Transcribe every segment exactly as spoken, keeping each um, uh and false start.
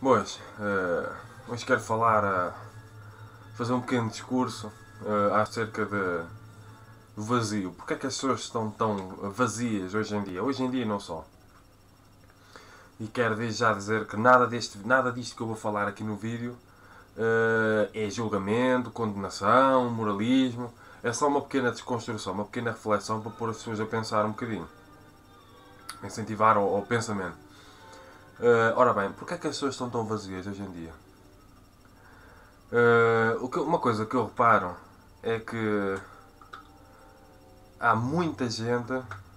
Pois, uh, hoje quero falar, uh, fazer um pequeno discurso uh, acerca de, do vazio. Porque é que as pessoas estão tão vazias hoje em dia? Hoje em dia não só. E quero desde já dizer que nada, deste, nada disto que eu vou falar aqui no vídeo uh, é julgamento, condenação, moralismo. É só uma pequena desconstrução, uma pequena reflexão para pôr as pessoas a pensar um bocadinho. Incentivar ao, ao pensamento. Uh, ora bem, porquê é que as pessoas estão tão vazias hoje em dia? Uh, o que, uma coisa que eu reparo é que há muita gente.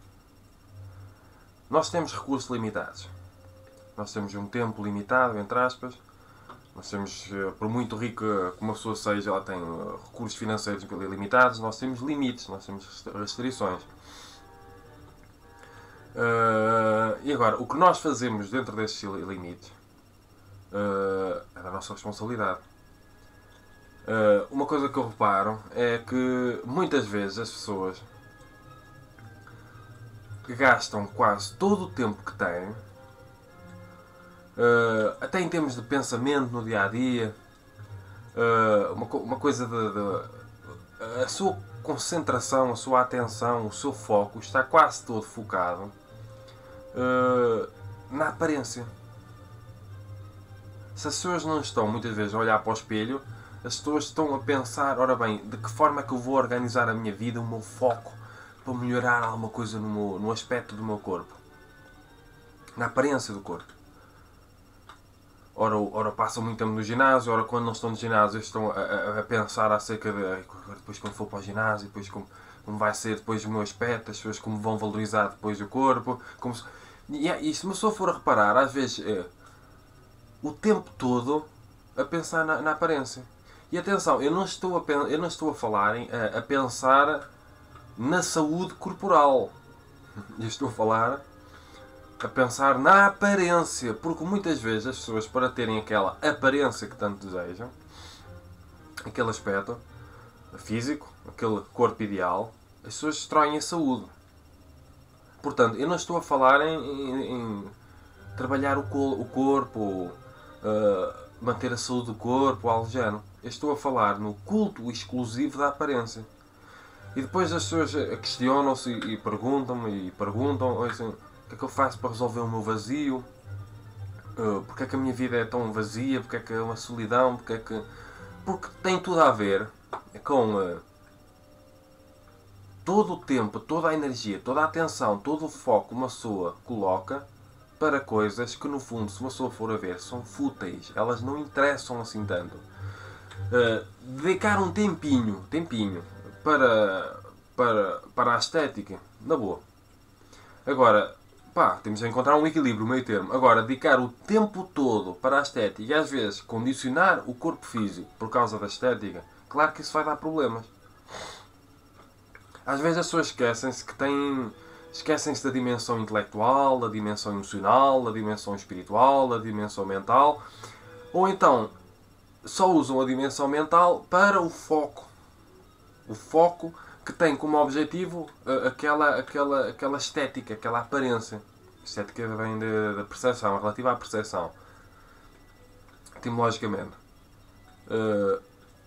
Nós temos recursos limitados. Nós temos um tempo limitado, entre aspas. Nós temos, por muito rica que uma pessoa seja, ela tem recursos financeiros limitados. Nós temos limites, nós temos restrições. Uh, e agora, o que nós fazemos dentro desses limites uh, é da nossa responsabilidade. Uh, uma coisa que eu reparo é que muitas vezes as pessoas gastam quase todo o tempo que têm, uh, até em termos de pensamento no dia a dia, uh, uma, uma coisa de, de. A sua concentração, a sua atenção, o seu foco está quase todo focado uh, na aparência. Se as pessoas não estão muitas vezes a olhar para o espelho, as pessoas estão a pensar, ora bem, de que forma é que eu vou organizar a minha vida, o meu foco, para melhorar alguma coisa no, meu, no aspecto do meu corpo. Na aparência do corpo. Ora, ora passam muito tempo no ginásio, ora quando não estão no ginásio estão a, a, a pensar acerca de depois quando for para o ginásio, depois como, como vai ser depois o meu aspecto, as pessoas como vão valorizar depois o corpo. Como se, e, e se uma pessoa for a reparar, às vezes é, o tempo todo a pensar na, na aparência. E atenção, eu não estou a, eu não estou a falar em, a, a pensar na saúde corporal. Eu estou a falar a pensar na aparência. Porque muitas vezes as pessoas, para terem aquela aparência que tanto desejam, aquele aspecto físico, aquele corpo ideal, as pessoas destroem a saúde. Portanto, eu não estou a falar em, em, em trabalhar o, o corpo, uh, manter a saúde do corpo, algo do género. Eu estou a falar no culto exclusivo da aparência. E depois as pessoas questionam-se e perguntam-me e perguntam assim, o que é que eu faço para resolver o meu vazio? Uh, porque é que a minha vida é tão vazia? Porque é que é uma solidão? Porque é que... Porque tem tudo a ver com uh, todo o tempo, toda a energia, toda a atenção, todo o foco que uma pessoa coloca para coisas que no fundo, se uma pessoa for a ver, são fúteis. Elas não interessam assim tanto. Uh, dedicar um tempinho, tempinho para, para, para a estética, na boa. Agora, pá, temos de encontrar um equilíbrio, um meio termo. Agora, dedicar o tempo todo para a estética e às vezes condicionar o corpo físico por causa da estética, claro que isso vai dar problemas. Às vezes as pessoas esquecem-se que têm... Esquecem-se da dimensão intelectual, da dimensão emocional, da dimensão espiritual, da dimensão mental. Ou então, só usam a dimensão mental para o foco. O foco que tem como objetivo uh, aquela, aquela, aquela estética, aquela aparência. A estética vem da percepção, relativa à percepção. Etimologicamente. Uh,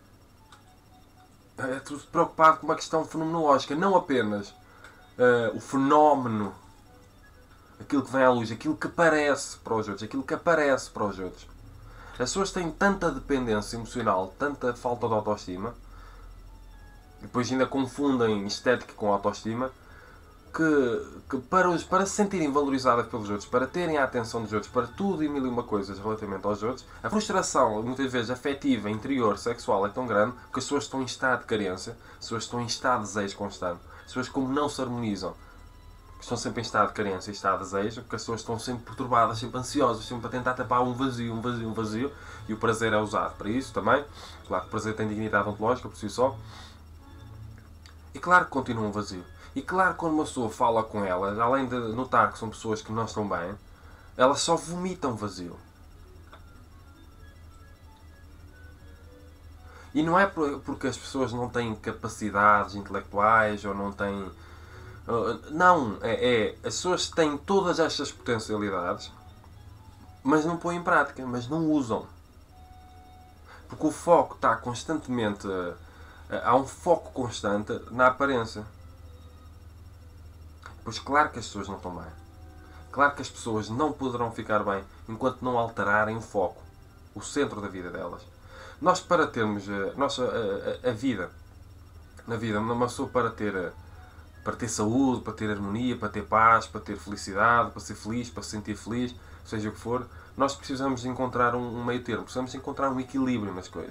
é tudo preocupado com uma questão fenomenológica, não apenas uh, o fenómeno, aquilo que vem à luz, aquilo que aparece para os outros, aquilo que aparece para os outros. As pessoas têm tanta dependência emocional, tanta falta de autoestima, e depois ainda confundem estética com autoestima, que, que para, os, para se sentirem valorizadas pelos outros, para terem a atenção dos outros, para tudo e mil e uma coisas relativamente aos outros, a frustração, muitas vezes afetiva, interior, sexual, é tão grande que as pessoas estão em estado de carência, as pessoas estão em estado de desejo constante, as pessoas como não se harmonizam, estão sempre em estado de carência e estado de desejo, porque as pessoas estão sempre perturbadas, sempre ansiosas, sempre a tentar tapar um vazio, um vazio, um vazio, e o prazer é usado para isso também. Claro que o prazer tem dignidade ontológica por si só. E claro que continua um vazio. E claro que quando uma pessoa fala com elas, além de notar que são pessoas que não estão bem, elas só vomitam vazio. E não é porque as pessoas não têm capacidades intelectuais ou não têm... Não, é, é as pessoas têm todas estas potencialidades mas não põem em prática, mas não usam. Porque o foco está constantemente... Há um foco constante na aparência. Pois claro que as pessoas não estão bem. Claro que as pessoas não poderão ficar bem enquanto não alterarem o foco, o centro da vida delas. Nós, para termos a, nossa, a, a, a vida, na vida, uma pessoa para ter, para ter saúde, para ter harmonia, para ter paz, para ter felicidade, para ser feliz, para se sentir feliz, seja o que for, nós precisamos de encontrar um, um meio termo, precisamos de encontrar um equilíbrio nas coisas.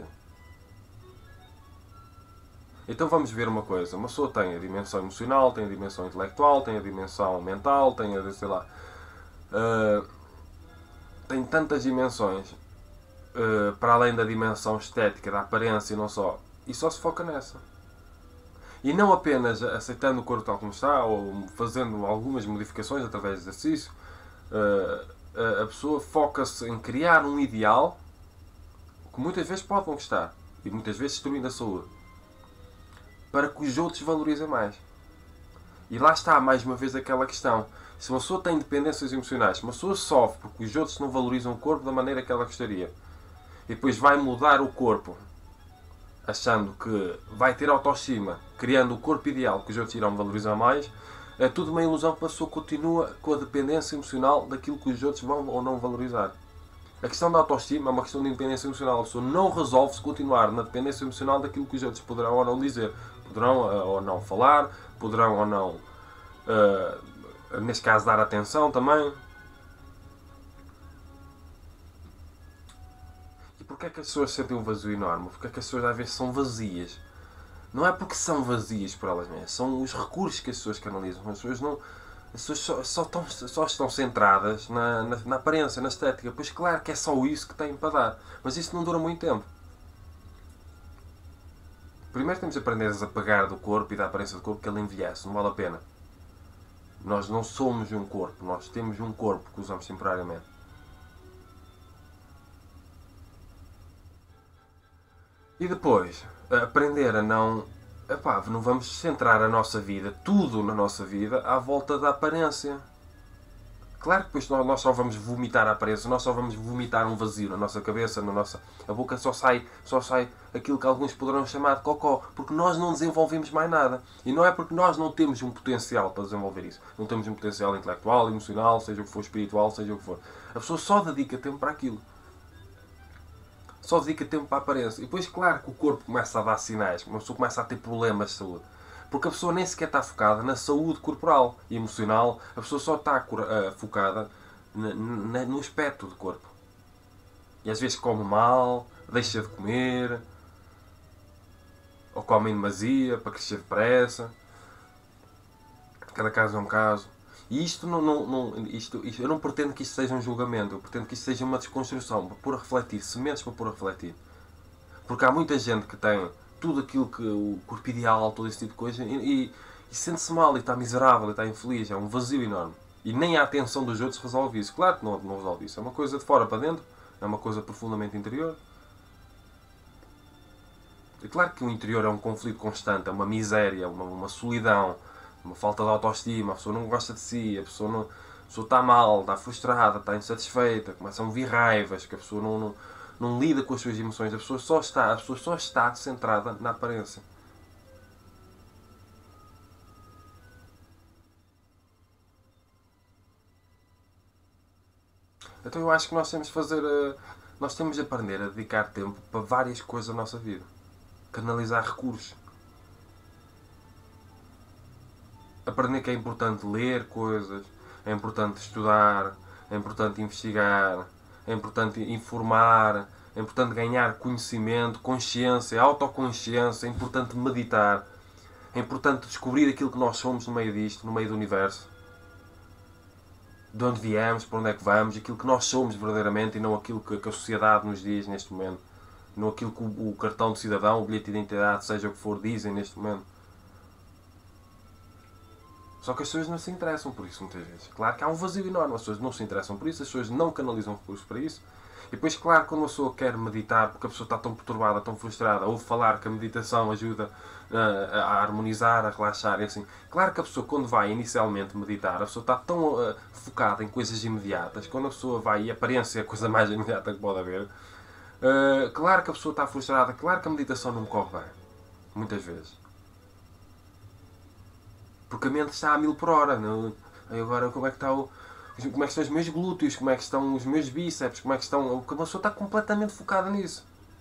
Então vamos ver uma coisa, uma pessoa tem a dimensão emocional, tem a dimensão intelectual, tem a dimensão mental, tem a, sei lá, uh, tem tantas dimensões, uh, para além da dimensão estética, da aparência e não só, e só se foca nessa. E não apenas aceitando o corpo tal como está, ou fazendo algumas modificações através de exercício, uh, a pessoa foca-se em criar um ideal que muitas vezes pode conquistar, e muitas vezes destruindo a saúde, para que os outros valorizem mais. E lá está, mais uma vez, aquela questão. Se uma pessoa tem dependências emocionais, se uma pessoa sofre porque os outros não valorizam o corpo da maneira que ela gostaria, e depois vai mudar o corpo, achando que vai ter autoestima, criando o corpo ideal que os outros irão valorizar mais, é tudo uma ilusão, que a pessoa continua com a dependência emocional daquilo que os outros vão ou não valorizar. A questão da autoestima é uma questão de independência emocional. A pessoa não resolve se continuar na dependência emocional daquilo que os outros poderão ou não dizer. Poderão uh, ou não falar, poderão ou não, uh, neste caso, dar atenção também. E porquê é que as pessoas sentem um vazio enorme? Porquê é que as pessoas às vezes são vazias? Não é porque são vazias por elas mesmas, são os recursos que as pessoas canalizam. As pessoas não... As pessoas só, só, estão, só estão centradas na, na, na aparência, na estética. Pois claro que é só isso que têm para dar. Mas isso não dura muito tempo. Primeiro temos de aprender a desapegar do corpo e da aparência do corpo, que ele envelhece. Não vale a pena. Nós não somos um corpo. Nós temos um corpo que usamos temporariamente. E depois, aprender a não... Epá, não vamos centrar a nossa vida, tudo na nossa vida, à volta da aparência. Claro que depois nós só vamos vomitar a aparência, nós só vamos vomitar um vazio na nossa cabeça, na nossa... A boca só sai, só sai aquilo que alguns poderão chamar de cocó, porque nós não desenvolvemos mais nada. E não é porque nós não temos um potencial para desenvolver isso. Não temos um potencial intelectual, emocional, seja o que for, espiritual, seja o que for. A pessoa só dedica tempo para aquilo. Só dedica tempo para a aparência. E depois, claro, que o corpo começa a dar sinais, uma pessoa começa a ter problemas de saúde. Porque a pessoa nem sequer está focada na saúde corporal e emocional. A pessoa só está uh, focada no aspecto do corpo. E às vezes come mal, deixa de comer, ou come em demasia para crescer depressa. Cada caso é um caso. E isto não, não, não, isto, isto, eu não pretendo que isto seja um julgamento, eu pretendo que isto seja uma desconstrução, para pôr a refletir, sementes para pôr a refletir. Porque há muita gente que tem tudo aquilo que o corpo ideal, todo esse tipo de coisa, e, e, e sente-se mal, e está miserável, e está infeliz, é um vazio enorme. E nem a atenção dos outros resolve isso. Claro que não, não resolve isso, é uma coisa de fora para dentro, é uma coisa profundamente interior. É claro que o interior é um conflito constante, é uma miséria, uma, uma solidão, uma falta de autoestima, a pessoa não gosta de si, a pessoa, não, a pessoa está mal, está frustrada, está insatisfeita, começam a vir raivas, que a pessoa não, não, não lida com as suas emoções, a pessoa só está, a pessoa só está centrada na aparência. Então eu acho que nós temos de fazer, nós temos de aprender a dedicar tempo para várias coisas da nossa vida, canalizar recursos. Aprender que é importante ler coisas, é importante estudar, é importante investigar, é importante informar, é importante ganhar conhecimento, consciência, autoconsciência, é importante meditar, é importante descobrir aquilo que nós somos no meio disto, no meio do universo. De onde viemos, para onde é que vamos, aquilo que nós somos verdadeiramente e não aquilo que a sociedade nos diz neste momento. Não aquilo que o cartão de cidadão, o bilhete de identidade, seja o que for, dizem neste momento. Só que as pessoas não se interessam por isso muitas vezes. Claro que há um vazio enorme, as pessoas não se interessam por isso, as pessoas não canalizam recursos para isso. E depois, claro, quando uma pessoa quer meditar, porque a pessoa está tão perturbada, tão frustrada, ouve falar que a meditação ajuda uh, a harmonizar, a relaxar e assim. Claro que a pessoa, quando vai inicialmente meditar, a pessoa está tão uh, focada em coisas imediatas, quando a pessoa vai, e a aparência é a coisa mais imediata que pode haver, uh, claro que a pessoa está frustrada, claro que a meditação não me corre bem. Muitas vezes. Porque a mente está a mil por hora. Não? Agora, como é que está o... Como é que estão os meus glúteos, como é que estão os meus bíceps, como é que estão... Uma pessoa está completamente focada nisso.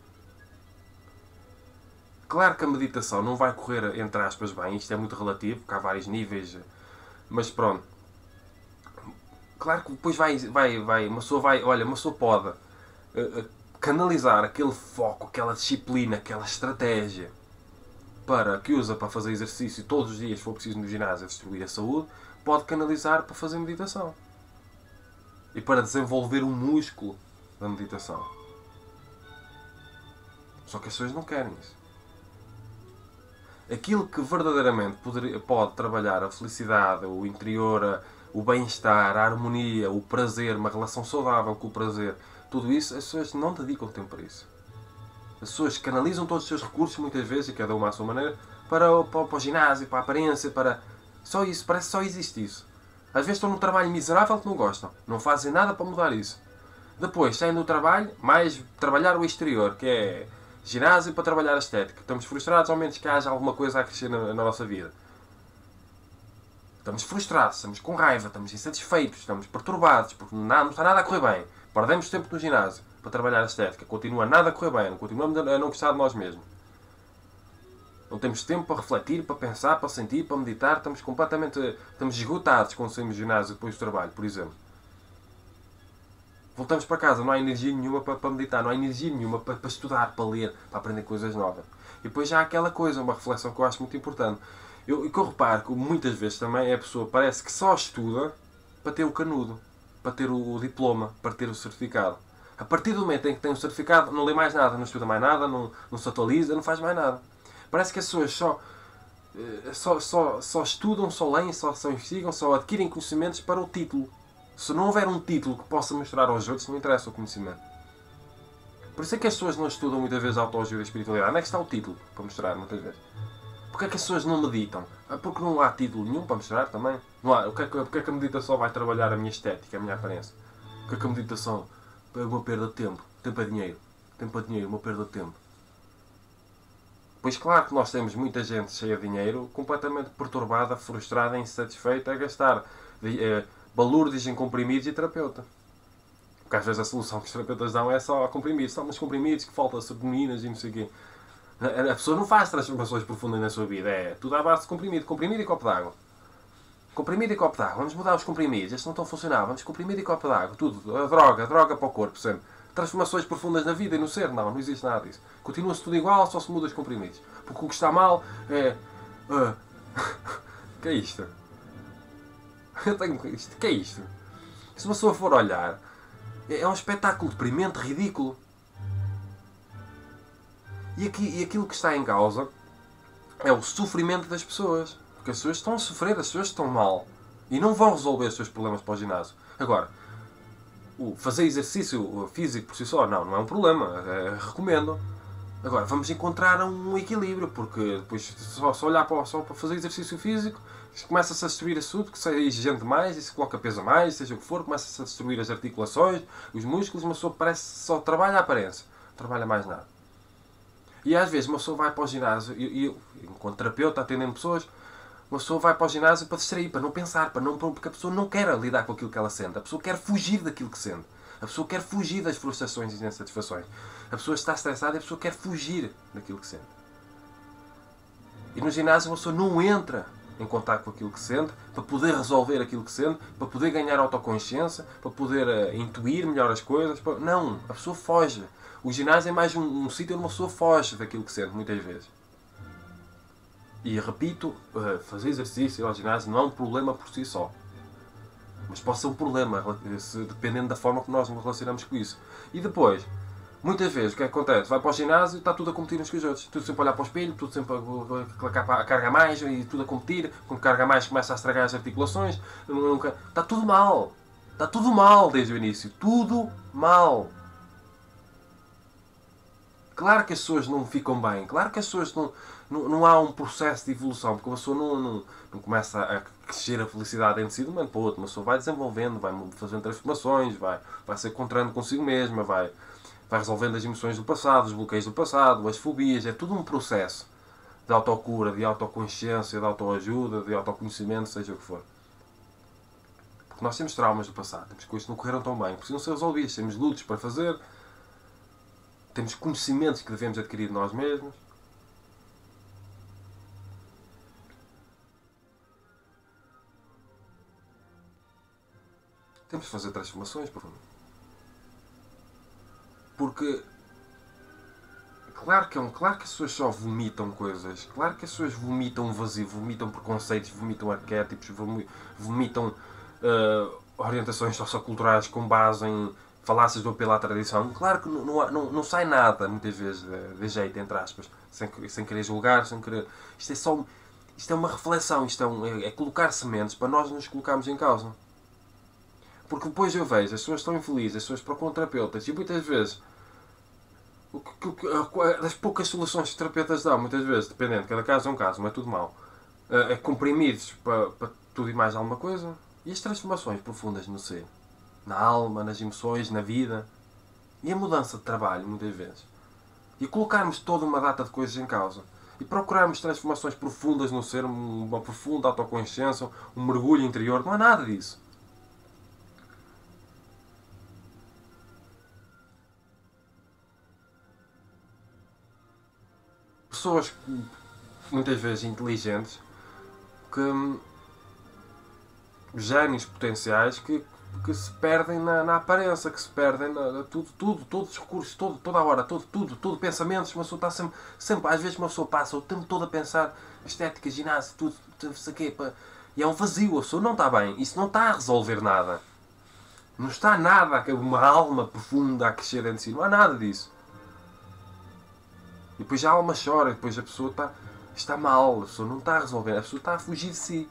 Claro que a meditação não vai correr, entre aspas, bem, isto é muito relativo, porque há vários níveis, mas pronto. Claro que depois vai, vai, vai, uma pessoa vai, olha, uma pessoa pode uh, uh, canalizar aquele foco, aquela disciplina, aquela estratégia para, que usa para fazer exercício todos os dias, se for preciso no ginásio, destruir a saúde, pode canalizar para fazer meditação. E para desenvolver o músculo da meditação. Só que as pessoas não querem isso. Aquilo que verdadeiramente poderia, pode trabalhar a felicidade, o interior, o bem-estar, a harmonia, o prazer, uma relação saudável com o prazer, tudo isso, as pessoas não dedicam tempo para isso. As pessoas canalizam todos os seus recursos, muitas vezes, e cada uma à sua maneira, para o, para, para o ginásio, para a aparência, para... Só isso, parece que só existe isso. Às vezes estão num trabalho miserável que não gostam. Não fazem nada para mudar isso. Depois, saem do trabalho, mais trabalhar o exterior, que é ginásio para trabalhar a estética. Estamos frustrados, ao menos que haja alguma coisa a crescer na, na nossa vida. Estamos frustrados, estamos com raiva, estamos insatisfeitos, estamos perturbados, porque nada, não está nada a correr bem. Perdemos tempo no ginásio para trabalhar a estética. Continua nada a correr bem, não continuamos a não gostar de nós mesmos. Não temos tempo para refletir, para pensar, para sentir, para meditar. Estamos completamente... Estamos esgotados quando saímos do ginásio depois do trabalho, por exemplo. Voltamos para casa, não há energia nenhuma para, para meditar, não há energia nenhuma para, para estudar, para ler, para aprender coisas novas. E depois já há aquela coisa, uma reflexão que eu acho muito importante. Eu, e que eu reparo que muitas vezes também a pessoa parece que só estuda para ter o canudo, para ter o, o diploma, para ter o certificado. A partir do momento em que tem o certificado, não lê mais nada, não estuda mais nada, não, não se atualiza, não faz mais nada. Parece que as pessoas só, só, só, só estudam, só leem, só, só investigam, só adquirem conhecimentos para o título. Se não houver um título que possa mostrar aos outros, não interessa o conhecimento. Por isso é que as pessoas não estudam muitas vezes a autoajuda e a espiritualidade. Onde é que está o título para mostrar muitas vezes? Porquê é que as pessoas não meditam? Porque não há título nenhum para mostrar também. Não há. Porquê é que, porquê é que a meditação vai trabalhar a minha estética, a minha aparência? Porquê é que a meditação é uma perda de tempo? Tempo é dinheiro. Tempo é dinheiro, uma perda de tempo. Pois claro que nós temos muita gente cheia de dinheiro, completamente perturbada, frustrada, insatisfeita, a gastar eh, balúrdios em comprimidos e terapeuta. Porque às vezes a solução que os terapeutas dão é só comprimidos. São uns comprimidos que faltam serotoninas e não sei o quê. A pessoa não faz transformações profundas na sua vida. É tudo à base de comprimido. Comprimido e copo d'água. Comprimido e copo d'água. Vamos mudar os comprimidos. Estes não estão a funcionar. Vamos comprimido e copo d'água. Tudo. A droga. A droga para o corpo sempre. Transformações profundas na vida e no ser. Não, não existe nada disso. Continua-se tudo igual, só se muda os comprimidos. Porque o que está mal é... Uh... que é isto? Eu tenho... isto. Que é isto? Se uma pessoa for olhar, é um espetáculo deprimente, ridículo. E, aqui, e aquilo que está em causa é o sofrimento das pessoas. Porque as pessoas estão a sofrer, as pessoas estão mal. E não vão resolver os seus problemas para o ginásio. Agora, o fazer exercício físico por si só, não, não é um problema. É, recomendo. Agora, vamos encontrar um equilíbrio. Porque depois, só, só olhar para, só para fazer exercício físico, começa-se a destruir a saúde, que seja exigente demais, e se coloca peso a mais, seja o que for, começa-se a destruir as articulações, os músculos, uma pessoa parece só trabalha a aparência. Não trabalha mais nada. E às vezes uma pessoa vai para o ginásio, e eu, enquanto terapeuta, atendendo pessoas, uma pessoa vai para o ginásio para distrair, para não pensar, para não, porque a pessoa não quer lidar com aquilo que ela sente. A pessoa quer fugir daquilo que sente. A pessoa quer fugir das frustrações e insatisfações. A pessoa está estressada e a pessoa quer fugir daquilo que sente. E no ginásio uma pessoa não entra em contato com aquilo que sente, para poder resolver aquilo que sente, para poder ganhar autoconsciência, para poder uh, intuir melhor as coisas. Para... Não, a pessoa foge. O ginásio é mais um, um sítio onde uma pessoa foge daquilo que sente, muitas vezes. E repito, uh, fazer exercício ao ginásio não é um problema por si só. Mas pode ser um problema, se, dependendo da forma que nós nos relacionamos com isso. E depois, muitas vezes, o que é que acontece? Vai para o ginásio e está tudo a competir uns com os outros. Tudo sempre a olhar para o espelho, tudo sempre a, a, a carga mais e tudo a competir. Quando carga mais começa a estragar as articulações. Nunca... Está tudo mal. Está tudo mal desde o início. Tudo mal. Claro que as pessoas não ficam bem, claro que as pessoas não, não, não há um processo de evolução, porque a pessoa não, não, não começa a crescer a felicidade em si de um momento para o outro, uma pessoa vai desenvolvendo, vai fazendo transformações, vai, vai se encontrando consigo mesma, vai, vai resolvendo as emoções do passado, os bloqueios do passado, as fobias, é tudo um processo de autocura, de autoconsciência, de autoajuda, de autoconhecimento, seja o que for. Porque nós temos traumas do passado, temos coisas que não correram tão bem, precisam ser resolvidas, temos lutas para fazer, temos conhecimentos que devemos adquirir de nós mesmos. Temos de fazer transformações, por favor. Porque, claro que, é um, claro que as pessoas só vomitam coisas. Claro que as pessoas vomitam vazio, vomitam preconceitos, vomitam arquétipos, vomitam uh, orientações socioculturais com base em falácias do apelo à tradição. Claro que não, não, não, não sai nada, muitas vezes, de, de jeito, entre aspas, sem, sem querer julgar, sem querer... Isto é só... Isto é uma reflexão, isto é, um, é, é colocar sementes para nós nos colocarmos em causa. Porque depois eu vejo, as pessoas estão infelizes, as pessoas procuram terapeutas, e muitas vezes, o que, o que, das poucas soluções que os terapeutas dão, muitas vezes, dependendo, cada caso é um caso, não é tudo mau, é comprimidos para, para tudo e mais alguma coisa, e as transformações profundas no ser, na alma, nas emoções, na vida, e a mudança de trabalho, muitas vezes, e colocarmos toda uma data de coisas em causa, e procurarmos transformações profundas no ser, uma profunda autoconsciência, um mergulho interior, não há nada disso. Pessoas muitas vezes inteligentes, que gênios potenciais que, que se perdem na, na aparência, que se perdem na, tudo, tudo, todos os recursos, todo, toda a hora, todo, tudo, tudo, pensamentos, uma pessoa está sempre, sempre, às vezes uma pessoa passa o tempo todo a pensar estética, ginásio, tudo, tudo isso aqui, pá, e é um vazio, a pessoa não está bem, isso não está a resolver nada. Não está nada, uma alma profunda a crescer dentro de si, não há nada disso. E depois a alma chora, e depois a pessoa está, está mal, a pessoa não está a resolver, a pessoa está a fugir de si.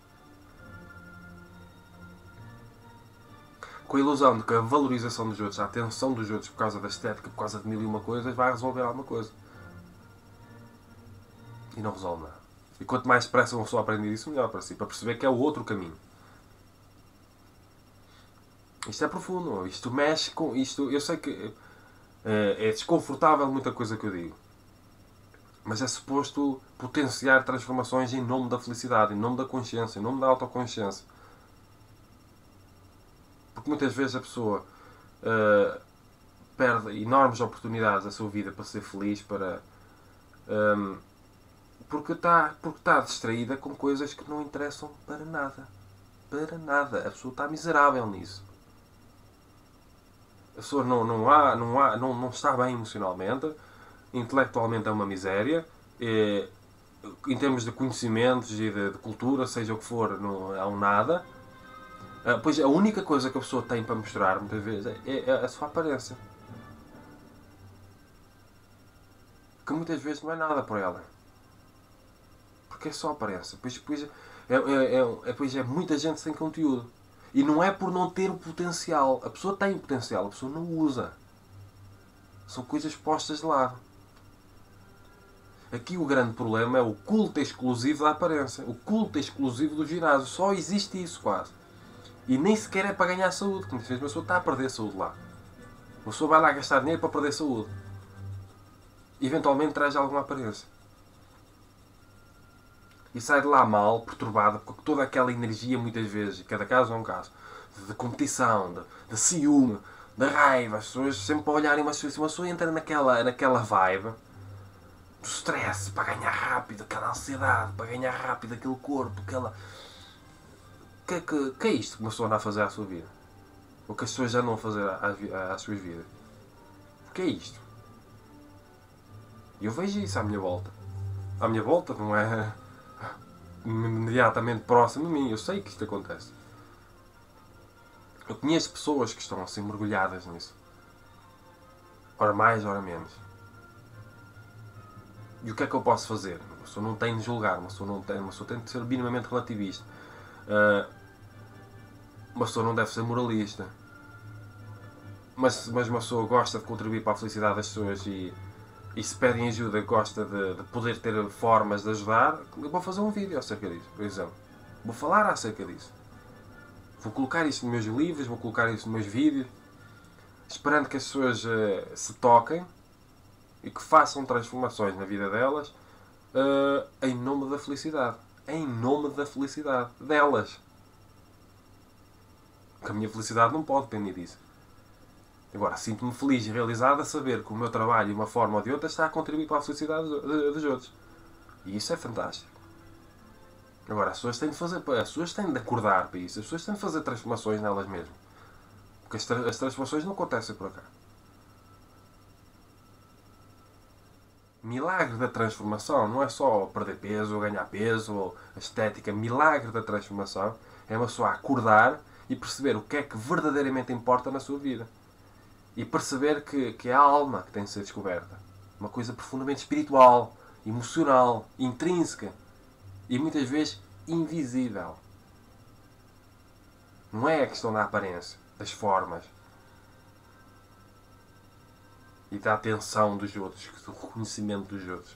Com a ilusão de que a valorização dos outros, a atenção dos outros por causa da estética, por causa de mil e uma coisas, vai resolver alguma coisa. E não resolve nada. E quanto mais depressa uma pessoa aprender isso, melhor para si, para perceber que é o outro caminho. Isto é profundo, isto mexe com... Isto, eu sei que é, é desconfortável muita coisa que eu digo. Mas é suposto potenciar transformações em nome da felicidade, em nome da consciência, em nome da autoconsciência. Porque muitas vezes a pessoa uh, perde enormes oportunidades da sua vida para ser feliz, para, um, porque está porque está distraída com coisas que não interessam para nada. Para nada. A pessoa está miserável nisso. A pessoa não, não, há, não, há, não, não está bem emocionalmente, intelectualmente é uma miséria, e, em termos de conhecimentos e de, de cultura, seja o que for, não é um nada. Uh, pois a única coisa que a pessoa tem para mostrar, muitas vezes, é, é a sua aparência. Que muitas vezes não é nada por ela. Porque é só aparência. Pois, pois, é, é, é, é, pois é muita gente sem conteúdo. E não é por não ter o potencial. A pessoa tem o potencial, a pessoa não usa. São coisas postas de lado. Aqui o grande problema é o culto exclusivo da aparência. O culto exclusivo do ginásio. Só existe isso quase. E nem sequer é para ganhar saúde. Porque muitas vezes a pessoa está a perder saúde lá. A pessoa vai lá gastar dinheiro para perder saúde. Eventualmente traz alguma aparência. E sai de lá mal, perturbada, com toda aquela energia, muitas vezes, e cada caso é um caso, de competição, de, de ciúme, de raiva, as pessoas sempre a olharem, mas uma pessoa entra naquela, naquela vibe do stress, para ganhar rápido, aquela ansiedade, para ganhar rápido aquele corpo, aquela... O que, que, que é isto que uma pessoa anda a fazer à sua vida? O que as pessoas já andam a fazer às, às suas vidas? O que é isto? E eu vejo isso à minha volta. À minha volta, não é imediatamente próximo de mim. Eu sei que isto acontece. Eu conheço pessoas que estão assim mergulhadas nisso. Ora mais, ora menos. E o que é que eu posso fazer? Uma pessoa não tem de julgar, uma pessoa, não tem, uma pessoa tem de ser minimamente relativista. Uh, uma pessoa não deve ser moralista. Mas, mas uma pessoa gosta de contribuir para a felicidade das pessoas e, e se pedem ajuda, gosta de, de poder ter formas de ajudar, eu vou fazer um vídeo acerca disso, por exemplo. Vou falar acerca disso. Vou colocar isso nos meus livros, vou colocar isso nos meus vídeos, esperando que as pessoas uh, se toquem e que façam transformações na vida delas uh, em nome da felicidade. Em nome da felicidade delas. Porque a minha felicidade não pode depender disso. Agora, sinto-me feliz e realizado a saber que o meu trabalho, de uma forma ou de outra, está a contribuir para a felicidade dos outros. E isso é fantástico. Agora, as pessoas têm de fazer, as pessoas têm de acordar para isso. As pessoas têm de fazer transformações nelas mesmas. Porque as, tra as transformações não acontecem por cá. Milagre da transformação não é só perder peso, ou ganhar peso, ou a estética. Milagre da transformação é uma pessoa acordar e perceber o que é que verdadeiramente importa na sua vida. E perceber que, que é a alma que tem de ser descoberta. Uma coisa profundamente espiritual, emocional, intrínseca e muitas vezes invisível. Não é a questão da aparência, das formas e da atenção dos outros, do reconhecimento dos outros.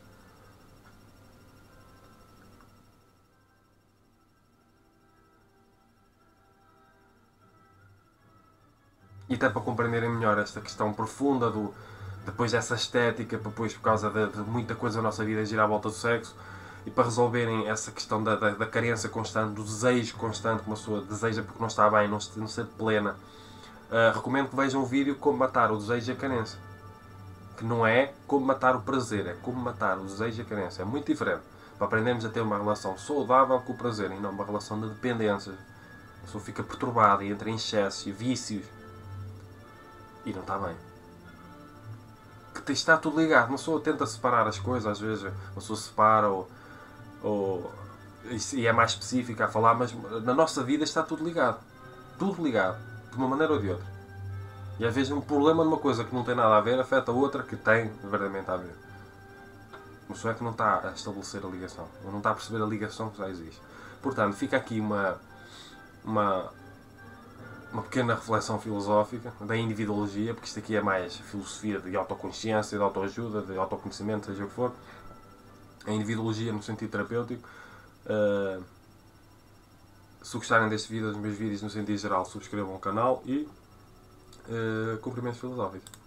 E até para compreenderem melhor esta questão profunda do depois dessa estética, depois por causa de, de muita coisa da nossa vida gira à volta do sexo, e para resolverem essa questão da, da, da carência constante, do desejo constante que uma pessoa deseja porque não está bem, não se, não se sente plena, uh, recomendo que vejam um vídeo como matar o desejo e a carência. Que não é como matar o prazer, é como matar o desejo e a carência. É muito diferente. Para aprendermos a ter uma relação saudável com o prazer e não uma relação de dependência. A pessoa fica perturbada e entra em excessos e vícios. E não está bem. Que está tudo ligado. Uma pessoa tenta separar as coisas, às vezes uma pessoa separa ou, ou e é mais específica a falar, mas na nossa vida está tudo ligado. Tudo ligado. De uma maneira ou de outra. E às vezes um problema numa coisa que não tem nada a ver afeta outra que tem verdadeiramente a ver. Uma pessoa é que não está a estabelecer a ligação. Ou não está a perceber a ligação que já existe. Portanto, fica aqui uma, uma, uma pequena reflexão filosófica da individuologia, porque isto aqui é mais filosofia de autoconsciência, de autoajuda, de autoconhecimento, seja o que for. A individuologia no sentido terapêutico. Uh, se gostarem deste vídeo, dos meus vídeos no sentido geral, subscrevam o canal e uh, cumprimentos filosóficos.